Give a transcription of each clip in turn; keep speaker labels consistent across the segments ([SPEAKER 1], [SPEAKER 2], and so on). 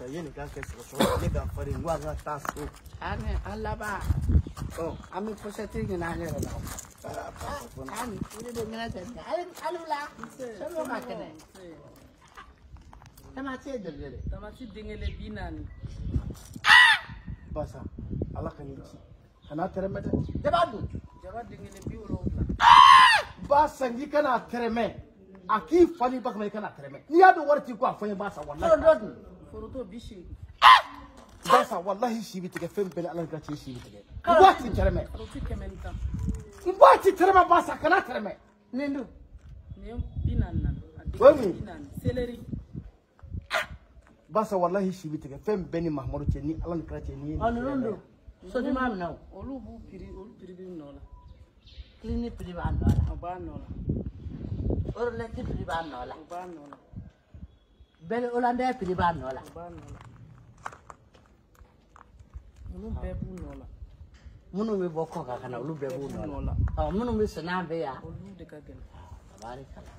[SPEAKER 1] basa yeni kan ke so ne ga fari wa ga taso
[SPEAKER 2] ane Allah ba oh ami posati ni na ne ra ani ni de ngana ta alula so ma kene tama ce dele tama ci dingele binani
[SPEAKER 1] basa Allah kan yi kana tereme
[SPEAKER 2] jabadu dingele bi wolo
[SPEAKER 1] basa ngi kana tereme aki fani bak mai kana tereme ni ya do warti ko afanye basa wallahi
[SPEAKER 2] foroto bishi
[SPEAKER 1] basa wallahi shi bitige fem bele Allah ga ce shi bitige wati tereme
[SPEAKER 2] foroto kementa
[SPEAKER 1] wati tereme basa kana tereme
[SPEAKER 2] nindu ne binanna
[SPEAKER 1] wani
[SPEAKER 2] binan celery
[SPEAKER 1] basa wallahi shi bitige fem beni mahmudu ce ni Allah ga ce ni
[SPEAKER 2] anundo so di mam naw olu piri bi nola clinic piri ba nola or le ti piri ba nola bele olande piri ba nola munu be boko ka kana olu be bu nola munu be sana be ya olu de ka gel barikala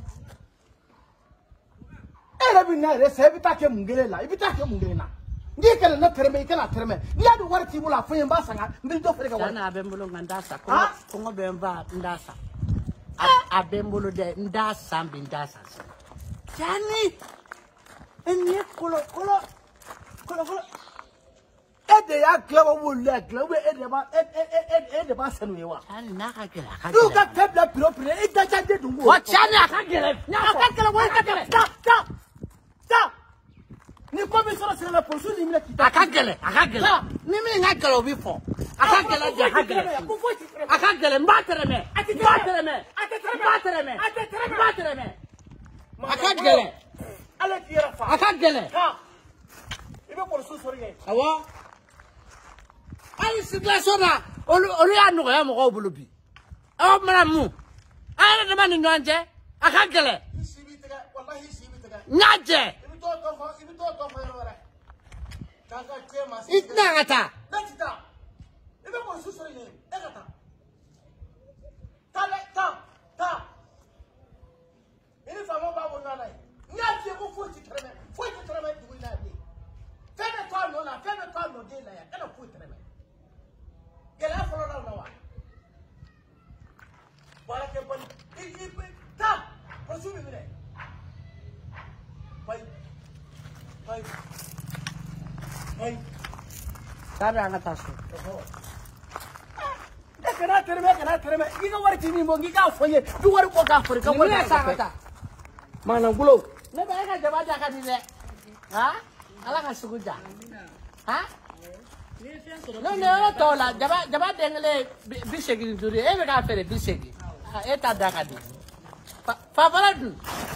[SPEAKER 1] era bi na re se bita ke mungele la ibita ke mungele na ngi kana na tereme kana tereme ni ya do warti mula fanye basa nga mbi do fere ka
[SPEAKER 2] wana abembolo ngandasa ko ngo bemba ndasa abembolo de ndasa mbi ndasa jani enye kolo
[SPEAKER 1] ede ya klawa wulle klawa ede ba sanu yewa
[SPEAKER 2] ani nakagela
[SPEAKER 1] du ka tebla propre e da jade dungu
[SPEAKER 2] wa chani akagela
[SPEAKER 1] ta ni ko bi soro sele pour sou limle kita
[SPEAKER 2] akagela mimi ngagela obi fo akagela je akagela mbatereme akagela
[SPEAKER 1] ale tira fa
[SPEAKER 2] akagela
[SPEAKER 1] ibe pour sou soriye
[SPEAKER 2] awa ay situation na olu ya no ya mo bulubi aw maramu ay na man nyanje akagela
[SPEAKER 1] sibitega wallahi sibitega
[SPEAKER 2] nyaje
[SPEAKER 1] ibi to yoro kaka tema
[SPEAKER 2] itna ngata
[SPEAKER 1] natita ibe pour sou soriye egata ta ini famo babo nana nyaje ko futi treme du ina ni fene to no de la ya kana futi treme gela folo la na wa wala ke bon ta ko su mi ne pai
[SPEAKER 2] sada ngata su
[SPEAKER 1] kana tereme iga warti ni mo ngiga foye du war ko ka fori ka wala
[SPEAKER 2] sakata
[SPEAKER 1] mana gulo
[SPEAKER 2] ne ba ka jaba da ka dile ha ala ka suguja ha no no to la jaba dengle bisegi duri e be ka fere bisegi e ta da ka di fa fala du